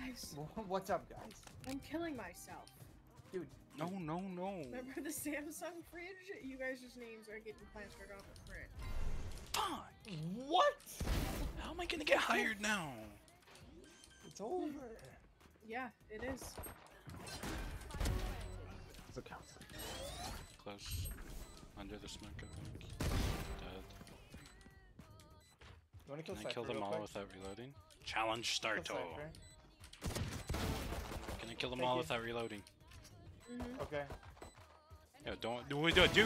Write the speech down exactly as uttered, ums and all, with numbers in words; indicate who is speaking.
Speaker 1: Guys.
Speaker 2: What's up, guys?
Speaker 1: I'm killing myself.
Speaker 2: Dude.
Speaker 3: No, no, no.
Speaker 1: Remember the Samsung fridge? You guys just names are getting transferred off the fridge.
Speaker 3: Fuck!
Speaker 2: What?
Speaker 3: How am I gonna get hired now?
Speaker 2: It's over.
Speaker 1: Yeah, it is.
Speaker 2: It's a count.
Speaker 3: Close. Under the smoke, I think. Dead.
Speaker 2: You wanna kill
Speaker 3: Can I
Speaker 2: Cypher
Speaker 3: kill them
Speaker 2: real
Speaker 3: all
Speaker 2: quick?
Speaker 3: without reloading? Challenge start.
Speaker 2: Kill Cypher.
Speaker 3: Can I kill them
Speaker 2: Thank
Speaker 3: all
Speaker 2: you.
Speaker 3: without reloading?
Speaker 1: Mm-hmm.
Speaker 2: Okay.
Speaker 3: Yeah, don't do we do it, dude?